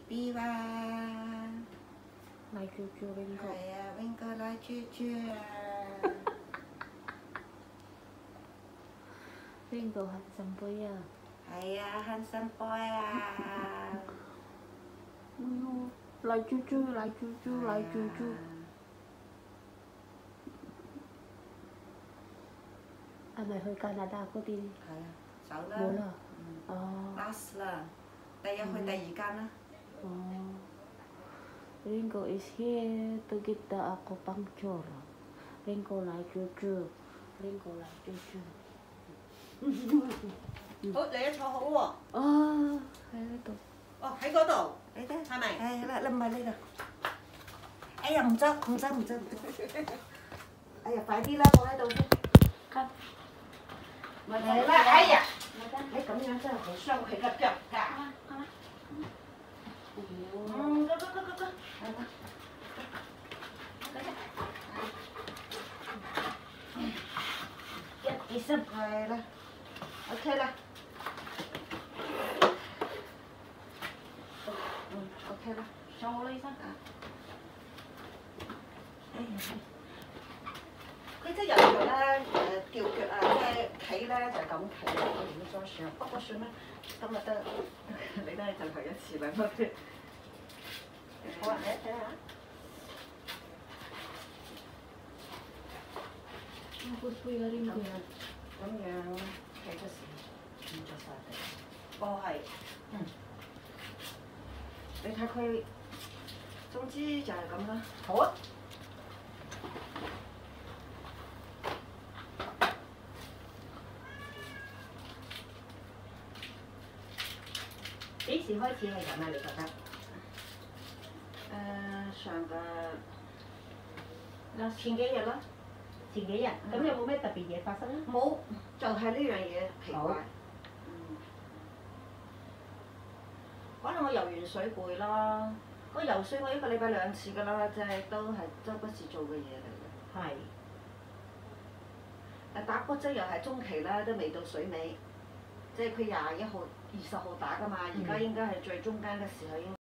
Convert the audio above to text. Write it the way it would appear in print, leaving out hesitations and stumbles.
B 哇。 來住住 Ringo。 係啊，Ringo 來住住啊。 Ringo handsome boy啊。 係啊，handsome boy 啊。 來住住，來住住，來住住。係咪去加拿大嗰啲？ 係啊，走啦。 冇啦。 哦。last 啦，第日去第二間啦。 哦。Ringo is here to get the acupuncture. Ringo 來住住 ，Ringo 來住住。 好，你一坐好喎。 哦，喺呢度。 哦，喺嗰度。 你睇。 係咪？係啦，你唔係呢度。哎呀，唔執，唔執，唔執。哎呀，快啲啦，放喺度先。 看。 嚟啦！哎呀，你咁樣真係好傷佢嘅腳㗎。go go go go go， 嚟啦。1、2、3，係啦。OK 啦。OK 啦，上好啦，醫生。哎呀！佢即係有時咧，吊腳啊，即係企咧就咁企，我唔會再算。不過算啦，今日得你都係就頭一次啦，好啊，你睇下。咁樣企出時，唔着晒地。哦，係。你睇佢，總之就係咁啦。好啊。 幾時開始係咁啊？你覺得？ 前幾日啦。 前幾日，咁有冇咩特別嘢發生啊？ 冇，就係呢樣嘢奇怪。可能我游完水攰啦。我游水我1個禮拜2次㗎啦，即係都係周不時做嘅嘢嚟嘅。 係。 打波即又係中期啦，都未到水尾，即係佢21號、20號打㗎嘛，而家應該係最中間嘅時候應該。